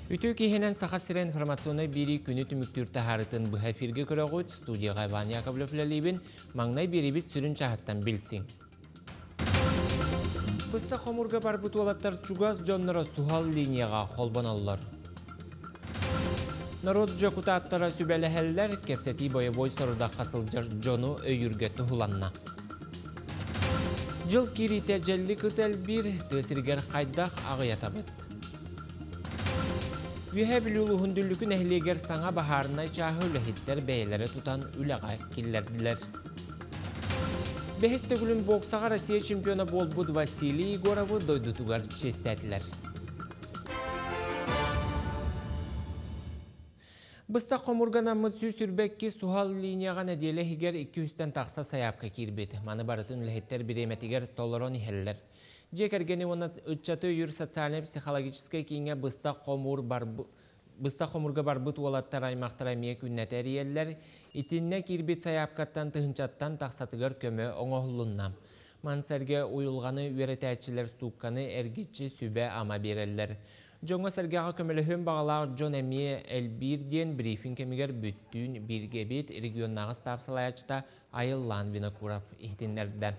Ütü kihenen saxasıra informasyonu biri günü tümüktürte harıtın bu hafirge körağıt studiyaga Van Yakovlevlelibin magnay biri bit sürün çahattan bilsin. Bısta komurga barbut olattar çugaz jonlara suhal liniyaga kolban allar. Narodca kutattara sübeleheller kepseti boy soruda kasılcar jonu öyürge tuhulanna. Jıl kiri tecelli kıtel bir tesirger kaydak ağıyatabıt. Yüheb luluhundüllükün ehliger sana baharına çahı lehitler beylere tutan üleğay killerdiler. Beheste gülün boksağa Россия çempiyonu bolbud Vasili Igorov'u doydutugar çestettiler. Bısta komurgana sürbekki suhal liniyaga nediyele higer 200'ten taksa sayapka kirbeti. Manı baratın lehitler biremetiger toleron iheller. Jekergeni ona ıççatı yür sosyal psixologiskay kinge Bısta komurga barbut olattar aymaqtar aymiyek ünneter yeller, itinne kirbet sayapkattan tıhınçattan taksatıgar kömö oңohlunnam. Manserge uyulganı üretəçiler suqqanı ergitçi sübe ama bereller. Jonga sergağa kömölühün bağlar John Emiye elbirden briefing kemiger büttüğün bir gebet regionnağız tapsalayacıda ayıllan Vinokurov ihtinlerden.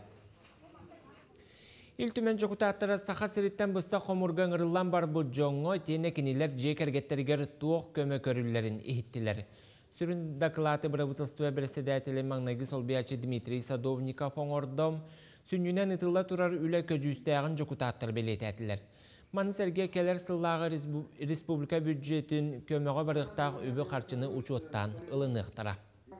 İltümen çokutattara saha seritten bısta komurgan ırılan bar bu jongo tenekiniler jekergetteriger tuğ kömö körüllerin ihittiler. Sürün dakılatı bıravıtılstıva beresedeteli magnagı solbiyaçı Dmitri Sadovnikov oңordom, sünnünen ıtılla turar üle köcüstağın çokutattır belirtetiler. Manı sergekeler sıllağı Respublika büdjetin kömöge barıqtağ übü qarçını uçuttan ılınıqtıra.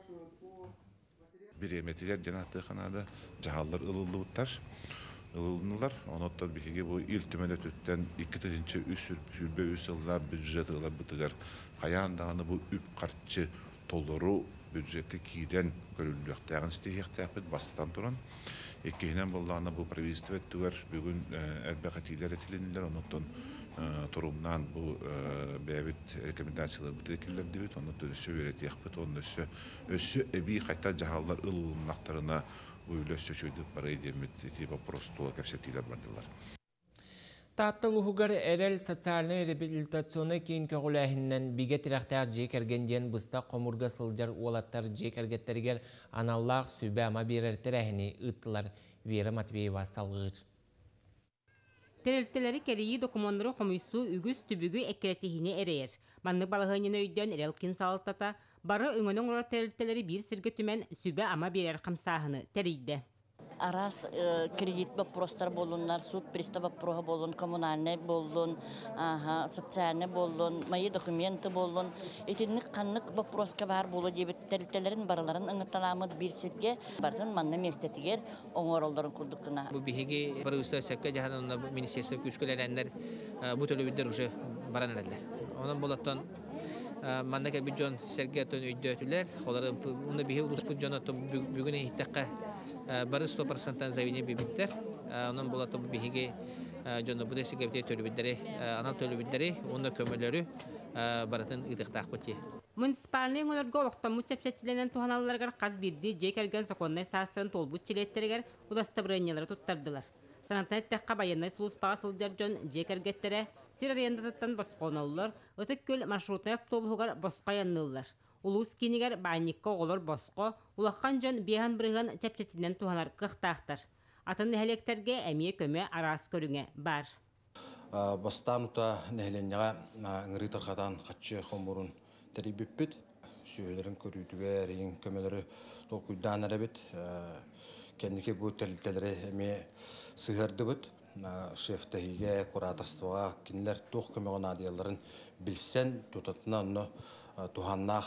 Bir emetiler cenahtığı kanada cahallar ılılıbıtlar. Ilınırlar. Onotlar bir bu il tümene tütten 2. sürbe üsüller büdjeti ılar bıtıgar. Kayan dağını bu üp kartçı tolları büdjeti kiden görülüyor. Dağın stihiyaktayak bastıdan duran. Ekihinen bollağına bu pravizitve tüver bugün elbekatiler etilinler. Onottan turumdan bu beyabit rekomendasyyalar bıtıkiller dibit. Onottan ösü öğreti yakbıt. Onottan ösü ebi kayta cahallar ılınaklarına Uyla söçöydük parayı demeti tiba prosto kapsetiler bardılar. Tatlı luhugar erel sosyal rehabilitasyonu keyin köğülehinden bige tiraktar jekergendiyen bısta komurga sılcar olattar jekergetteriger anallag sübe ama birer terehini ıttılar. Vera Matveyeva salgır. Terelteleri kereyi dokumanları komuysu ügüz tübügü ekretihini ereyer. Manlı balığının öydön erelkin saltata, barı öngönün orar terelteleri bir sirge tümen sübe ama birer kamsahını teriydi. Aras kredit prostar bolunlar, sud pristava proha bolun, komunalne bolun, sosyalne bolun, mayı dokumenti bolun. Etinlik kanlık proska var bolu diye tereltelerin baraların ıngıtalamı bir sirge bardan manna mestetiger oңorolların kurdukuna. Bu bihigi barısta sekka jahanında ministerse küskülerenler bu türlü bir uje baran ederler. Ondan bolattan mandaka bir jon sergiyaton öydötüler. Onları bunda bihi ulus bu jonaton bugüne ihtakka barısta persentan zavini bibitler. Ondan bolattan bihigi jonda bu desi gevte türlü bidleri, anal türlü bidleri, onda kömürleri baratın ihtaktak bitiyor. Municipalinin olarga oqtamı çepçetilenen tuhanallargar qaz birdi, jekergen sakonnay sarsırın tolbut çiletteriger udasta birenyaları tuttardılar. Sanattan ettekka bayanay suluspağa sılcar jon jekergettere sirariyandatattan bosqonallar, ıtık göl marşrutna avtobuhugar bosqa yanıllar. Ulus kiniger baynikka oğulur bosqo, ulaqқан jon bihan bırıgan çepçetilen tuhanar qıqtaqtar. Атын nehelekterge emiye köme aras körüne bar. Bastanuta nehelenyaga ngri tarqatan qatçı xomurun teribipit süyelerin körütüge reyin kömeleri tolkuydan erebit kendiki bu telteleri emiye sığırdıbıt şeftehige kuratastığa kinler toq kömeğona diyaların bilsen tutatına onu tuhannaq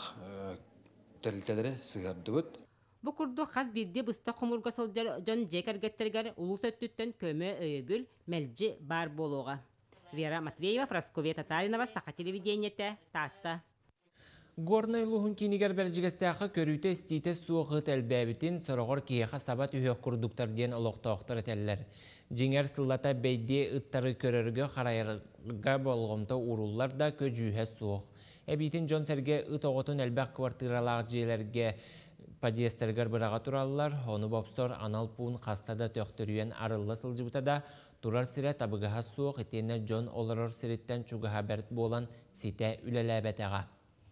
telteleri sığırdıbıt. Bu kurdu qaz birde bısta komurga sılcar jon jekergetterger ulus öttütten köme öyöbül melci bar boluğa. Vera Matveyeva, Praskovya Tatarinova, Saha televideniyete, Tatta. Gornay luhun kiniger berjigestaqı körüte istite suğıt elbebitin sorogor kiyaxa sabat ühök kurduktar diyen oloqtoqtar eteller. Jinger sillata beyde ıttarı körörgö qarayırga bolğomta urullar da köcühe suğ. Ebitin John Serge ıt oğutun elbaq kvartiralar jelerge Подъестергер быраға туралылар, оны бопстор анал пуын қастада төқтірүйен арылла сылжыбытада турар сире табыгаға суық етені Джон Олорор сиреттен чугаға бәрт болан сите үлеләбәтеға.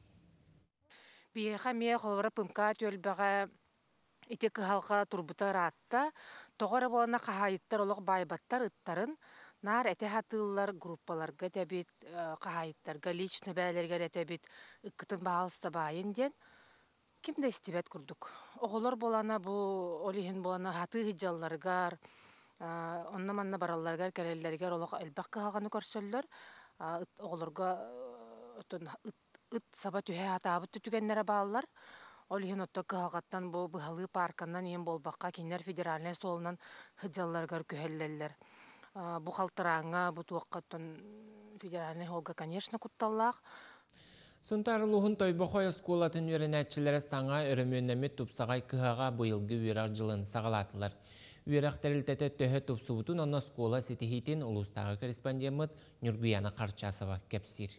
Биеха мие холбара пымка төлбәгә ите кыһалга турбута ратта тогора болана кахайыттар олог байбаттар ыттарын нар эте хатыллар группаларга тәбит кахайыттарга лично бәләргә тәбит ыккытын баалста байын ден кимдә истибет курдук оголор болана бу олиһин болана хаты хиҗалларгар онна манна баралларга кәрәлләргә олог элбәк кыһалганы көрсөллөр оголорга ыт саба түһә атабыт түтүгәннәре баалар олиһин отто кыһалгаттан бу быһалы парканнан иен болбакка кинер федеральный солунан хыҗалларгар күһәлләлләр бу халтыраңа бу туаккаттан федеральный холга конечно кутталлах. Сунтарлуғын тойбоқой осколатын үйренәтчілері саңа өрімөннәмет тупсағай кыһаға бұйылғы үйрақ жылын сағалатылар. Үйрақ тәрілтеті төһі тупсуытын онна скола сетихитин ұлыстағы корреспондемет Нюргуяна Қарчасова кепсир.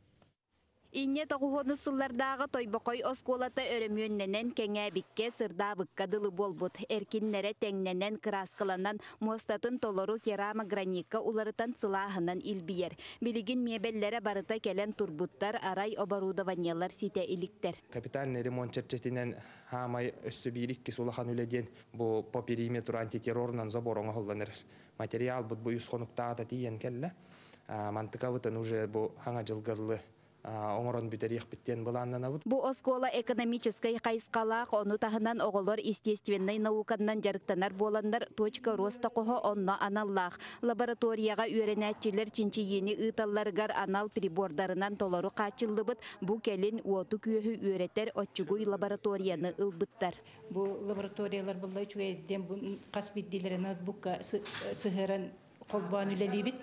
Инне тоғуғыны сыллардағы тойбоқой осколаты өрімөнненен кәңә бікке сырда бұққадылы болбут. Әркиннері тәңненен краскаланан мостатын толору керама граникка уларытан сылағынан илбиер. Билигин мебеллері барыта келен турбуттар арай оборудованиялар сите иліктер. Капитальный ремонт чәрчетінен хамай өссі бейрік кесулахан үледен бұ по периметру антитеррорнан заборыңа холланыр. Материал бұд бұ үсқонуқтағыта тиен кәлі. Мантыка бұтын уже бұ хаңа жылғырлы оңорон бүтериях биттен буланнан абут. Бу оскола экономической кайскалак ону тахынан оголор естественный науканнан жарыктанар боландар точка роста кохо онно аналлах. Лабораторияга үйренәтчилер чинчиени ыталларгар анал прибордарынан толору качыллыбыт бу келин уоту күйөһү үйретер отчугуй лабораторияны ылбыттар. Бу лабораториялар буллай чугайден бу кас биддилерин ноутбукка сыһыран колбан үлелибит.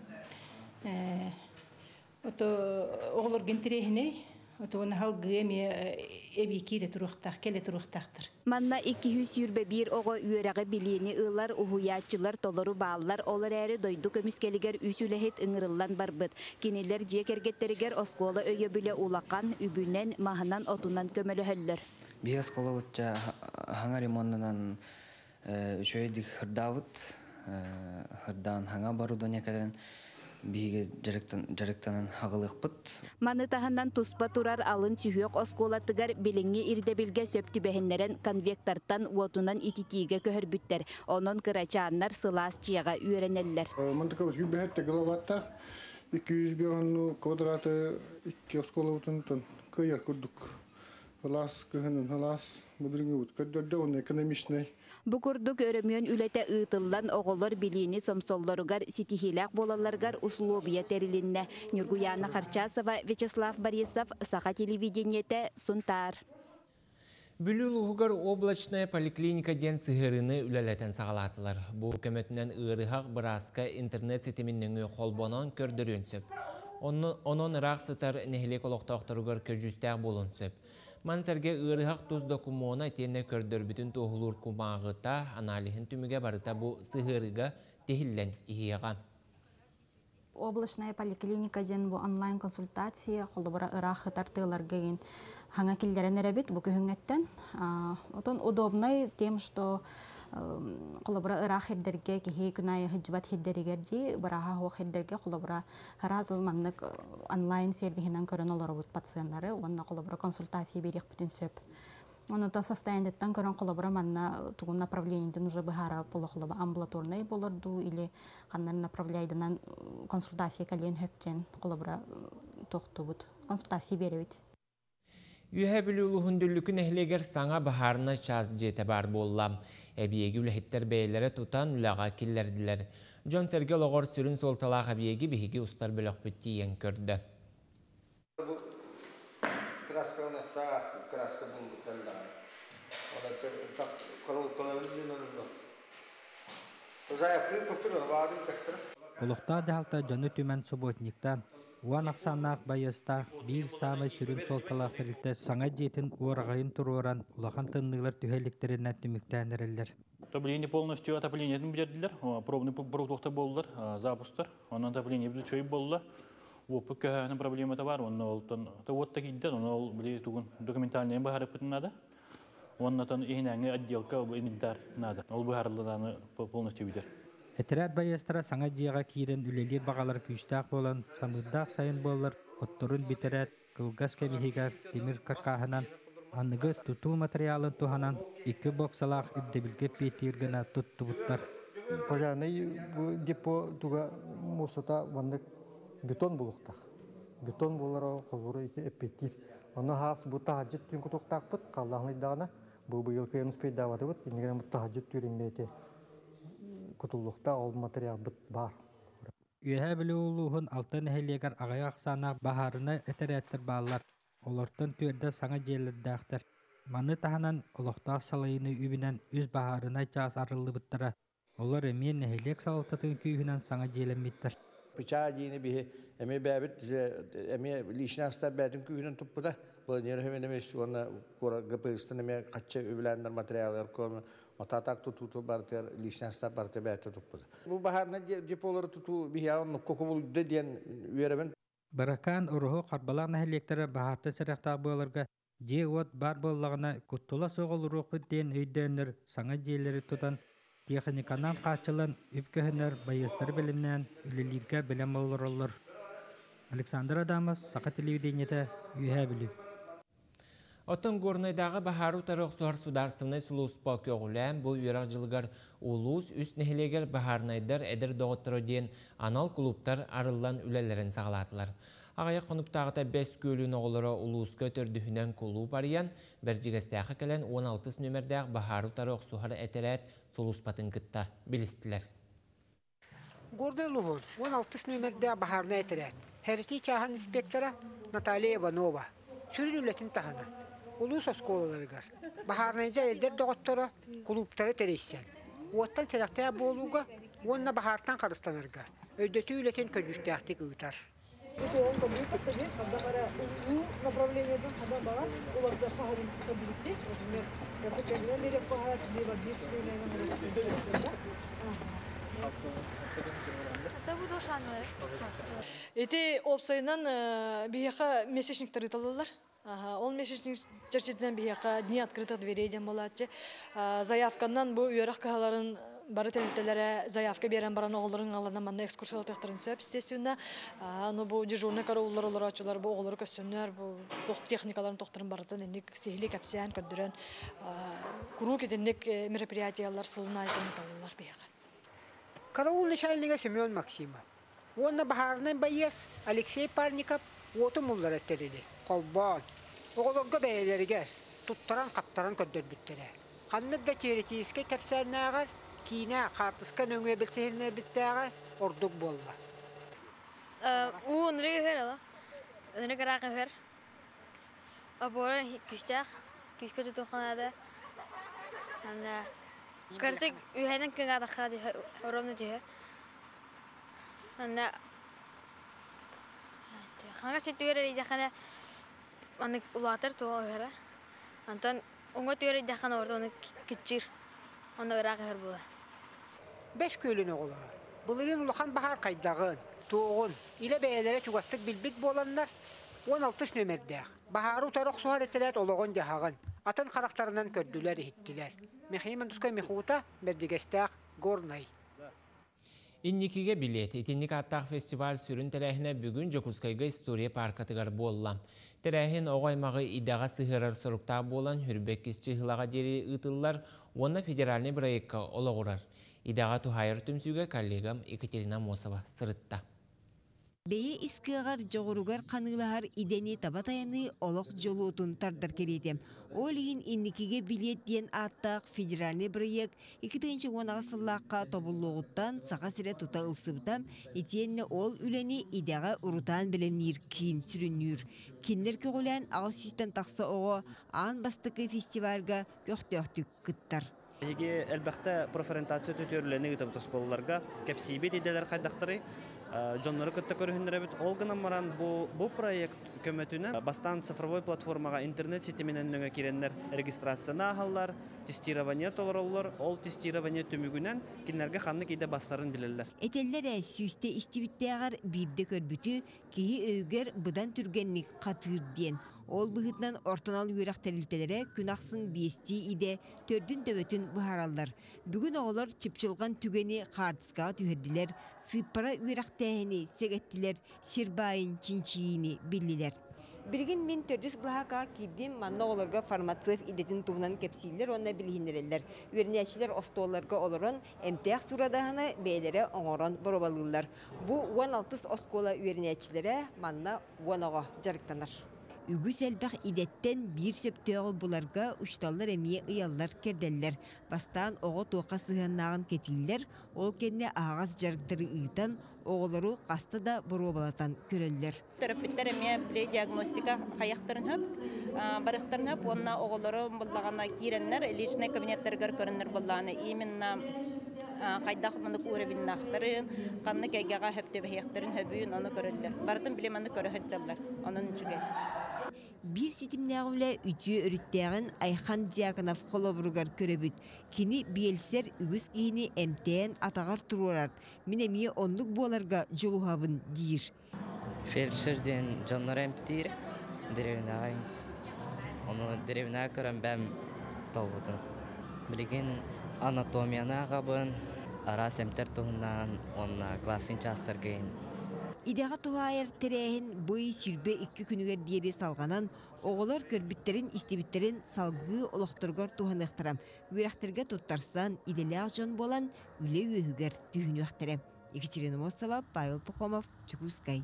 Ото оғылыр гентерехіне, ото оны халғы әме әбі кейлі тұруқтақ, келі тұруқтақтыр. Манна 200 юрбе бір оғы үйерәғі біліні ұлар, ұхуячылар, толыру бағылар, олар әрі дойду көміскелігер үйсіліхет ұңырылан барбыд. Кенелер жекергеттерігер оскола өйе білі улақан, үбінен, мағынан, отунан көмілі хөллер. Бі оскола ұтча хаңа ремонынан үшөйдік хырдавыд, хырдан хаңа барудония кәден, биге жарыктанын хагылык бут. Маны тахандан туспа турар алын түйөк осколатыгар билинги ирдебилге сөптү бехеннерен конвектортан уотунан ититиге көһөрбүттер. Онон кырачааннар сылаас чияга үйренеллер. Мантыка үс гүбәһәттә гылаватта 200 бион квадраты 2 осколотун кыяр курдук. Халас кыһынын халас мыдырыңы бут көддөрдө он экономичный. Букурдук өрөмөн үлете ытыллан оголор билини сомсоллоругар ситихилак болаларгар условия терилинне. Нюргуяна Қарчасова, Вячеслав Борисов, Саха телевидениете, Сунтар. Бүлүл уғығар облачная поликлиника ден сығырыны үлелетен сағалатылар. Бұл көмөтінен ұрығақ бұраска интернет сетіміннің қолбонан көрдірін сөп. Онын ұрақ сытар нәхілек олықтақтырығар көжістәк болын сөп. Мансерге ұрығақ тұз докумона тені көрдір бүтін тоғылыр күмағыта аналихін түміге барыта бұл сығырыға тегілен ихияға. Облачная поликлиника ден бұл онлайн консультация қолыбыра ұрағы тартыларға ген хаңа келдерін әрәбет бұл күйіңеттен. Отын удобный тем, что қолыбыра ұрақ хердерге кехей күнайы хиджбат хердерігерді бұраға хоқ хердерге қолыбыра харазыл маннық онлайн сервихінен көрін олар бұд пациентлары, онына қолыбыра консультация берек бүтін сөп. Оны да состояниеттен көрін қолыбыра манна туғын направлениеден уже бұхара болы қолыба амбулаторный болырду или қаннар направляйдынан консультация кәлен хөптен қолыбыра тоқты бұд. Консультация беребет. Үйе білілі хүндірлікін әхлегер саңа бағарына час жете бар боллам. Әбиеги үләхеттер бәйлері тұтан үләға келлерділер. Джон Сергел оғыр сүрін солталақ әбиеги бігігі ұстар бөлік бүтті ең көрді. Олықта жағалта жөні түмен субботниктан Уан ақсаннақ байыста бір самай сүрін солталақ тірілті саңа жетін уарғайын тұруыран улахан тыннығылар түхеліктерінен түміктәнерелер. Отопление полностью отопление бердилер, пробный продукты болдылар, запустар, онан отопление бізі чөй болдылар. Опы көһәнің проблематы бар, оны ол вот такие дед, оны ол біле тугын документальный бағарып бітінады. Оннатан ихнәңе отделка инвентарь надо. Ол бу харлыданы полностью битер. Этерәт байыстыра саңа жиға киирен үлелер бағалар күстәк болан, самырдақ сайын болар, отторын битерәт, кылгас кәмихигар, темир какаханан, анныгы туту материалын туханан, 2 боксалақ үддебілге петиргена туттубуттар. Пожарный депо туга мусата вандык бетон булуктак. Бетон булара колбуру ити эпетир. Аны хас бу тахажит түнкү токтакпыт, каллахны дагана бу быйыл кемс пейдаватыбыт, индеген бу тахажит түрүмбете. Кутуллукта ол материал бит бар. Үйәһә биле улуһун алтын әһелегәр агай аксана баһарына этерәттер баллар. Олортон түрдә саңа җелләрдәхтер. Маны таһанан олохта салайны үбинән үз баһарына час арылы биттера. Олар эмен әһелек салтатын күйһүнән саңа җеләмиттер. Быча дини бихи эме бәбит эме лишнәстә бәдин күйһүнән туппыда. Бу нәр һәмен эмес уна кора гпстын эме качча үбиләндер материаллар ком. Отатак туту бартер лишнәстә бартер бәтә туппыда. Бу баһарны диполар туту бихян кокобул деден үерәбен. Баракан уруху карбалан әһелектәре баһарты сәрәхтә булырга җеот бар буллагына куттула соголурук битен өйдәнер саңа җеләре тутан техниканан качылан үпкәһенер байыстыр белемнән үлелиргә белем алырлар. Александр Адамов, Сака телевидениеде, Үйәбилү. Отын горнайдағы Бахару тарық суар сударсымнай сулус пакеғулән бұл үйрақ жылғар улус үст нәхелегер Бахарнайдар әдір доғыттыры ден анал клубтар арылан үлелерін сағалатылар. Ағая қонуптағыта 5 көлін оғылары улуска төрдіхінен клуб ариян, бір жігістәқі кәлін 16 нөмірдәғ Бахару тарық суар әтерәт сулус патын кітта білістілер. Гордай луғын 16 нөмірдәғ Бахарна әтерәт. Хәріти чахан инспектора Наталья Иванова. Сүрін үлетін тағынан. Улус осколаларыгар. Бахарнайда элдер доғыттары клубтары терейсен. Уаттан сәрәқтая болуға, онна бахартан қарыстанырға. Өйдөті үлетін көдүстәқті күйтар. Эти опсайнан бияқа месячниктары талалар. Он месячник чертиден бияқа дни открытых дверей дем болатчы. Заявканнан бу үйрак кахаларын бары телтелере заявка берен баран оғыларын алынан манна экскурсиялар тектарын сөп, естественно. Но бу дежурный караулар олар ачылар, бу оғылары көссөннөр, бу тоқ техникаларын тоқтарын барытын, энник сехили кәпсиян көддірен, куру кетенник мероприятиялар сылына айтын талалар бияқа. Караул начальника Семен Максимов. Онна Бахарнай байес Алексей Парников оту муллар әттерели. Қолбан. Оғылырға бәйелерігер. Туттаран қаптаран көддер бүттері. Қаннықға теоретийске кәпсәннағар, кейіне қартысқан өңе білсейліне біттәғар ордық болла. Өнірігі хөр ала. Өнірігі рақы хөр. Абора күстәқ. Күшкі тұтуқанады. Картик үйәнен кің адаққа оромны дейір. Ханға сөйттігер әрейдіқаны аны ұлатыр туға үйәрі. Антан оңға түйер әрейдіқаны орда оны күтчір. Оны ұрақ үйір болар. 5 көлін оғылары. Бұлырын ұлақан бағар қайдағын, туғын, иле бәйелері чуғастық білбік боланlar 16 нөмірдәқ. Бағару тарық суғар етілет олығын жағағын. Атын қарақтарынан көрділер ехеттілер. Мехеймен тұскай мехута бердігестәқ горнай. Инникиге билет, итинник аттақ фестиваль сүрін тәрәхіне бүгін Жокускайға история паркатығар болла. Тәрәхін оғаймағы идаға сығырар сұрықта болан хүрбек кісчі ғылаға дері ұтылар, оны федеральный проектқа олығырар. Идаға тухайыр түмсуге коллегам Екатерина Мосова сырытта. Бейе искығар жоғыругар қанылағар идені табатаяны олық жолуытын тардар кередем. Ол ең инникеге билет ден аттақ федеральный проект 2010 сыллаққа тобылуғыттан саға сірі тұта ұлсыбытам, етенне ол үлені идаға ұрутан білемнер кейін сүріннер. Кинлер көгілен ағыз сүстен тақсы оғы аң бастықы фестивальға көқтіқтік күттар. Еге әлбәқті профорентация төтерлені ғытып тұсколыларға кәпсейбет иделер қайдақтыры. Джоннары көтті көрігіндері біт. Олғынан маран бұл проект көмөтінен бастан цифровой платформаға интернет сетеменен өңі керенлер регистрацияны ағалар, тестирование толырылыр, ол тестирование төмігінен кенлерге қанны кейде бассарын білелер. Әтеллер әсүйісте істебітті ағар бірді көрбіті кейі өйгер бұдан түргенлік қатыр ден. Ол быһытынан ортонал үйрәк тәрилтелere күнақсын биести иде төрдүн төбөтүн бұхаралар. Бүгін оғылар чыпчылған түгені қардысқаға түйерділер, сыппара үйрәк тәхіні сегеттілер, сирбайын чинчиini биллилер. Билгин мен төрдүс бұлаға кидим манна оларға фармацев идетін туғынан кепсилер, онна білгіндерелер. Үйернәшілер остоларға олырын, әмтәқ сұрадағына бәйлері оңыран бұрабалылар. Бұ 16 оскола үйернәшілері манна оңаға жарықтанар. Үгіс әлбәқ идеттен бір сөптөғі бұларға ұшталар әмие ұялар керделер. Бастан оғы тоқа сығаннағын кетілер, ол кенне ағаз жарықтары ұйтан, оғылары қасты да бұрабалатан көрелер. Төрөппіттер әмие біле диагностика қаяқтарын хөп, барықтарын хөп, онына оғылары бұллағана кейренлер, личный кабинеттергер көрінер бұллағаны. Именно қайдақ мұндық өребіннақтарын, қанны кәйгеға хөптөбі хияқтарын хөбүйін оны көрелер. Бардың білемені көрі хөтчалар, оның жүге. Bir sitimnağımla ütüye örüttəğin Ayxan Diakonov Xoloburgar köröbüt. Kini bielser ügüz kini emtəğin atağar tururar. Minemiye onluk boğalarga joluhabın deyir. Felşerden canlar emtdir. Derevnağın. Onu derevnağı körəm bəm talbudun. Bilgin anatomiyana qabın. Aras emter tohundan onna klasin çastırgayın. İdağa tuğayar terehin boyu sürbe 2 günüger diyeri salganan, oğular körbütlerin istibitlerin salgı oloqturgar tuğanıqtıram. Üyrakterge tuttarsan ideleğ jon bolan üle üyüger tühünü aktarım. Екатерина Мосова, Павел Пахомов, Чекускай.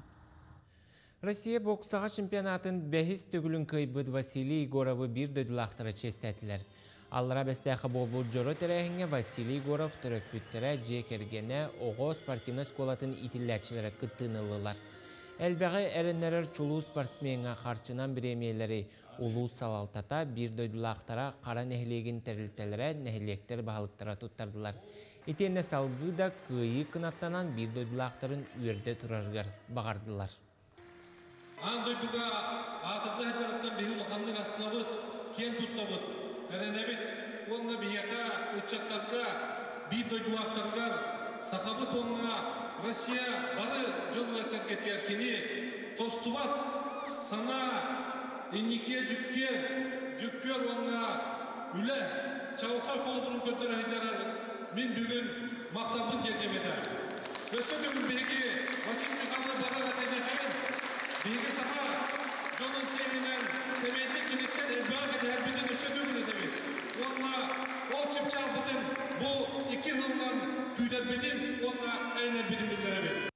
Россия бокстағы чемпионатын бәхіс төгілін көйбіт Василий Егоровы бір дөділақтыры честәтілер. Аллара бәстәқі болбу жоро тәрәхіңе Василий Егоров түрөппүттірі жекергені оғы спортивна сколатын итілләтшілері күттінілілар. Әлбәғі әрінлерір чулу спортсменға қарчынан премиялары улу салалтата бір дөділақтара қара нәхілеген тәрілтелері нәхілектер бағылықтыра тұттардылар. Етені салғыда күйі қынаттанан бір дөділақтарын өрді тұрарғар бағардылар. Андойдуға атында жараттан бейіл қанның астына бұд, кен тұтта бұд. Әренебет, онна бияқа, өтчаттарға, бей дойдулақтарғар, сақабыт онна Россия бары жонға сәркетер кені, тостуват, сана, енеке жүккер онна үлі, чауқа қолы бұрын көттірі жарар, мен бүгін мақтабын жердемеді. Өсі бүгін бейге, Василий Михайлов бағаға тәнеғайын, бейге сақа, жонын серінен, семейді кенеттен әлбәғі әрбетін өсі бүгін едемет. Онна ол чіпчал бұтын, бұл 2 ғылынан күйдер бетін, онна әйнер бетін білдірәбет.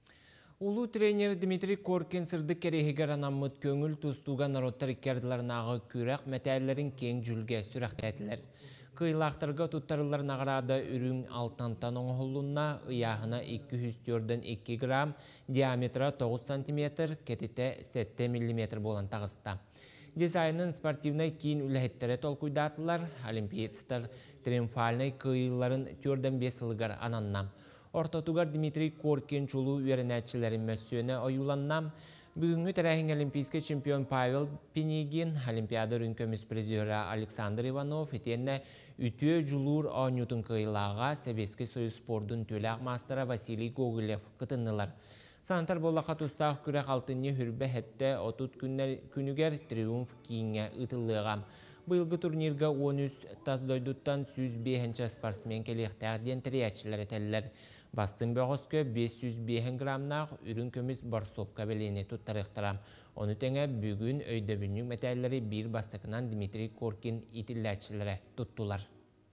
Улу тренер Дмитрий Коркин сырды керегігер анаммыт көңіл тұстуға народтар икерділерінағы күрәқ мәтәлерін кең жүлге сүрәқтәділер. Кыйлақтырға тұттарылар нағырада үрін алтантан оңғылуына ұяғына 204-2 грамм, диаметра 9 см, кетіте 7 мм болан тағыста. Дизайнын спортивнай кейін үләхеттері толкуйдатылар, олимпиадстар триумфальнай кыйларын түрден 5 ылғар ананнам. Ортотугар Дмитрий Коркин чулу үйерінәтчілерін мәсүйені ойуланнам. Бүгінгі тәрәхін олимпийский чемпион Павел Пенегин, олимпиада рүнкөміс президиоры Александр Иванов, етенне үтіе жүлур оңютын кыйлаға Советский Союз спордың төләқ мастера Василий Гоголев кытыннылар. Санатар болақа тұстақ күрек алтынне хүрбе әтті 30 күнігер триумф кейінге ұтылығам. Бұйылғы турнирға 13 тас дойдуттан 105 спортсмен келектәғден тіриятшілер етелілер. Бастың бөғізкі 505 грамнақ үрін көміз барсопқа бәлені тұттарықтырам. Оны тәңе бүгін өйдөбіннің мәтәлері бір бастықынан Дмитрий Коркин итілләтшілері тұттылар.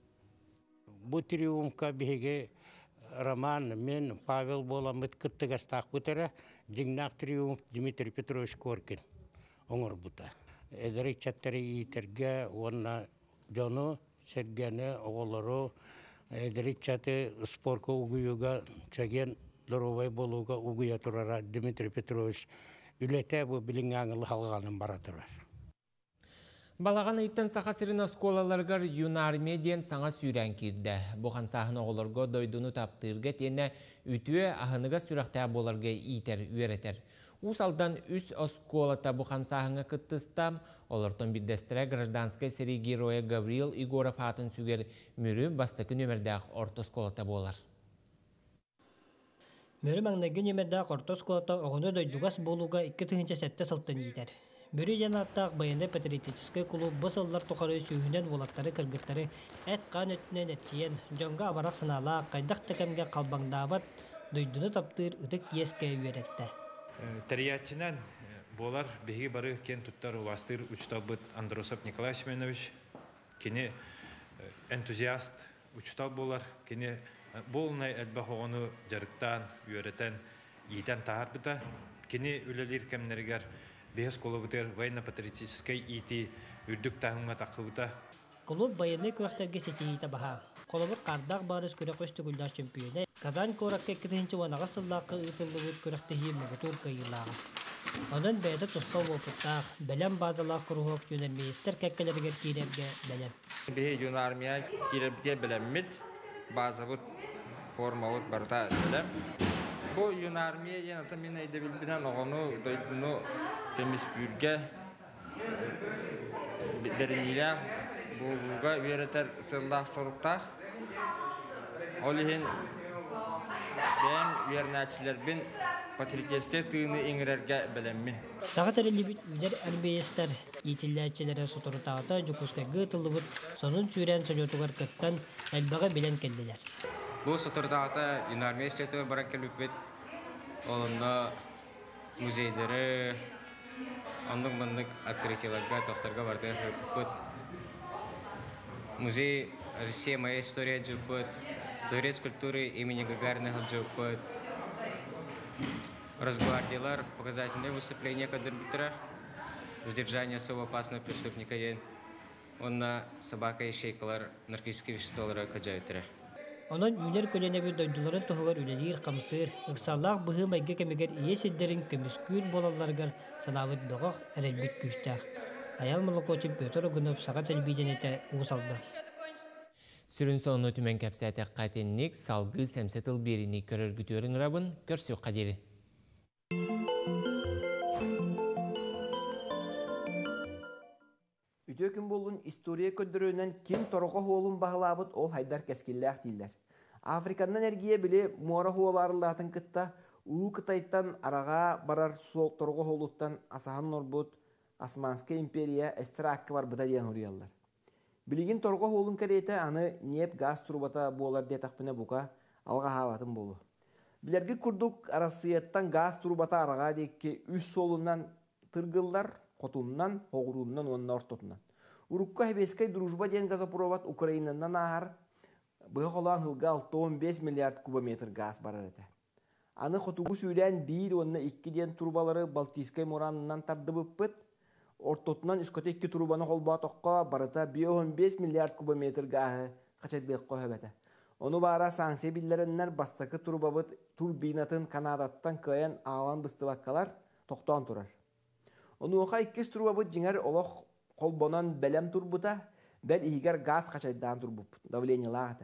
Бұл триумфқа беге Роман мен Павел боламыт кыттығастақ бұтары, деңнақ триумф Дмитрий Петрович Коркин оңыр бұта. Эдері чаттары итерге, онна жону, сергені, оғылыру, эдері чаты спорка угуюга, чаген лоровай болуға угуя тұрара Дмитрий Петрович үлеті бұл білің аңылы халғанын баратырар. Балаған иттен сақа сирин осколаларғар юнармедиен саңа сүйрен кирді. Бұған сағын оғыларға дойдуны таптырға тені үтіе ағыныға сүрәқті боларға итер, үйеретер. Усалдан үс осколата бұған сағыңа күттістам, олардың бірдестірі гражданскай сері героя Гавриил Егоров атын сүгер мүрі бастықы нөмірдәқ орта осколата болар. Мөрі мәңнәгі нөмірдәқ орта осколата оғыны дойдуғас болуға 2 сәтті сылтын етер. Бүрі жанаттақ байынды патриотический клуб бұсыллар тұқары сүйінен олаттары кіргіттары әт қан өтінен әттиен жонға абарақ сынала қайдақ тәкемге қалбаңдабат дойдуны таптыр ұтық еске үйеретті. Тәриятчынан болар беги бары кен туттар уластыр учталбыт Андросов Николай Семенович кені энтузиаст учтал болар кені болнай әлбәхоғыны жарықтан үйеретен иетен тағар бұта кені үлелер кәмнергер бес колобытер военно-патриотической ити үрдік тағымға тақыбыта. Клуб байыны көқтерге сетейті баға. Колобыр қардақ барыс көрек өсті күлдер чемпионы Казань коракке кітінші ванаға сыллақы ұсылы өт көректі хемі бұтыр көйілағы. Onun beyde tusta olupta belem bazılar kuruhok yönelmeyistler kekkelerger kiremge belem. Bir yunarmaya kiremge belemit bazı bu forma ot barda belem. Bu yunarmaya yanıta mine edebilbilen onu doydunu temiz gürge deriniyle bulga vereter sıllah sorukta. Olihin ben vernatçiler bin patriotistik tığını ingirerge belemmin. Tağıt elibitler elbeyester yitillerçilere soturutağıta Jukuska gıtılıbıt sonun süren sojotugar kıttan elbağa bilen keldiler. Bu soturutağıta Yunarmiye Stratör barak kelbipet olunda muzeyleri onluk bandık открытияларга тоқтарға барды хөппөт. Музей Россия моя история жөппөт. Дворец культуры имени Гагарина жөппөт. Росгвардиялар показательные выступления кадырбитра, задержание особо опасного преступника, он на собака и шейкалар наркотические вещества каджаютра. Onun üner kölenebi doyduların tohugar ülelir kamsır, ıksallar bıhı mayga kemeger iyi sidderin kömüskül bolallargar sanavit doğaq erelbit güçtağ. Ayal mılıkoçin Pötr Ogunov sağa telbijenete uğusaldı. Sürün sonu tümen kapsayete qatenlik salgı semsetıl birini körörgütörün rabın körsü qaderi. Үтөкүн болун история көддөрөнөн ким торго хоолун багылабыт ол хайдар кескиллях дилер. Африкандан эргие биле мора хооларылатын кытта улуу Кытайттан арага барар сол торго хоолуттан асахан норбут Османская империя эстракка бар быта диен урияллар. Билигин торго хоолун керете аны неп газ трубата болар дие такпына бука алга хабатын болу. Билерги курдук арасыяттан газ трубата арага декке үс солунан тыргыллар Котунdan, Hoğurundan, onun ortotundan. Urukka hebeskay drujba diyen gazapurovat Ukrayna'dan ahar bığı olan hılga 6-15 milyar kubometr gaz barar ete. Anı xotugu süren 1 onunla 2 diyen turbaları Baltiskay moranından tardı bıppıt. Ortotundan üskote 2 turbanı holba toqqa barata 15 milyar kubometr gazı kaçet bekko hebete. Onu bara sanse billerinler bastakı turbabıt turbinatın Kanadattan kayan ağlan bıstı bakkalar toqtan turar. Onu oqa 2 turbabıt jinger oloq kolbonan belem turbuta bel ihiger gaz kaçaydan turbup davleniya lağıta.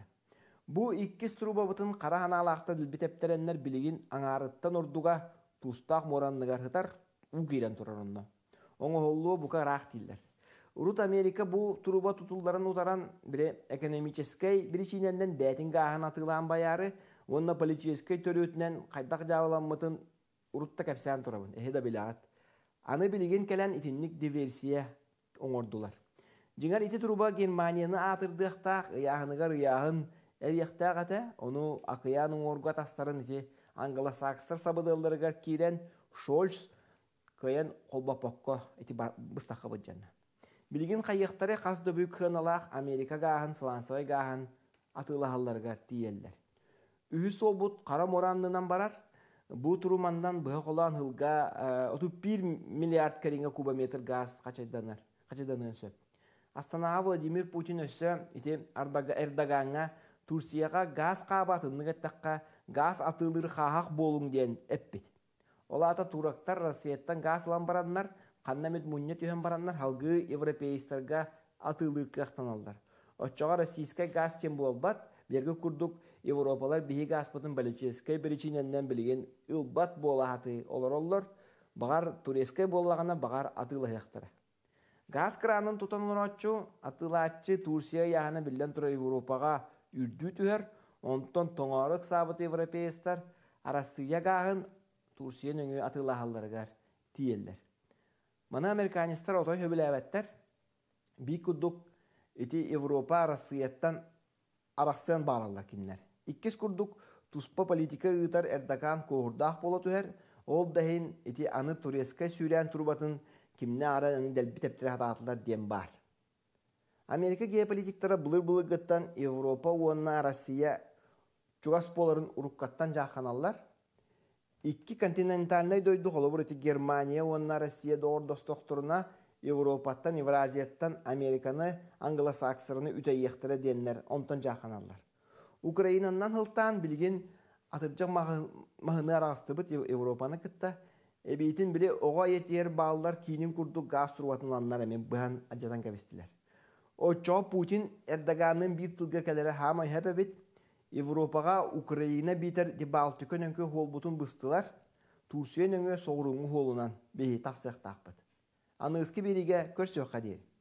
Bu 2 turbabıtın qara hanalaqta dilbitepterenler biligin aŋarıttan orduga tustaq moranlıgar hıtar ugiren turar onna. Onu holluğu buka raq diller. Urut Amerika bu turba tutulların utaran bire ekonomicheskay biriçinenden bätin gahan atılan bayarı onna politiskay törütünen qaydaq javalanmıtın urutta kapsan turabın. Eheda bilağıt. Anı biligin kelen itinlik diversiya oңордулар. Jinger iti turuba Germaniyany atırdıqtaq, ıyahыныgar ıyahın evyaqtaq ata, onu akıyan oңорga tastarın iti Anglo-Saksar sabıdallarıgar kiren Scholz kayan kolbapokko iti bıstaqqa bıjanna. Biligin qayyaqtары qasda büyük hınalaq Amerika gahan, Slansay gahan atılahallarıgar tiyeller. Ühüs olbut qara morannından barar, bu turumandan bıhaq olan hılga 31 milyard karinga kubometr gaz kaçaydanar söp. Astana Vladimir Putin össe iti Erdogan'a Tursiyaga gaz qabatını gattakka gaz atılır xahaq bolun diyen eppit. Olata turaktar Rusiyattan gaz lambaranlar qannamet munnet yühen baranlar halgı Evropeistarga atılır kaqtanallar. Oçağa Rusiyska gaz çem bolbat berge kurduk Evropalar bihi gaspatın balicheskay biriçinenden bilgen ılbat bolahatı olor. Bagar Tureskay bolagana bagar atıla yaqtara. Gaz kranın tutanıraççı atılaççı Tursiya yağını bilden tura Evropaga ürdü tüher. Ondan toңarık sabıt Evropeistar arasıya gağın Tursiya nöngü atıla hallarıgar tiyeller. Mana Amerikanistlar otoy höbüläbätler. Bir kurduk iti Evropa Rossiyattan araqsan barallar kinler. İkkis kurduk tuspa politika ıtar Erdogan kohurdaq bola tüher. Ol dahin iti anı Tureska sürən turbatın kimne aranını delbi teptire hatatılar diyen bar. Amerika geopolitiktara bılır gıttan Evropa uanna Rossiya Çugaspoların urukkattan jaxanallar. İki kontinentalnay doydu holobur iti Germaniya uanna Rossiya doğru dostokturuna Evropattan, Evraziyattan Amerikanı, Anglo-Saksırını üteyyektere diyenler ondan jaxanallar. Ukrayna'ndan hıltan bilgin atırcaq mahını arastı bit Evropanı kıtta. Ebitin bile oğa yetiyer bağlılar kinin kurdu gaz turvatınlanlar emin bıhan acıdan kavestiler. O çoğu Putin Erdogan'ın bir tılga kelere hamay hep bit Evropağa Ukrayna biter di Baltikon önkü holbutun bıstılar. Tursiyen önkü soğruğun holunan behi taksık takbıt. Anıski birige körsüyor kadir.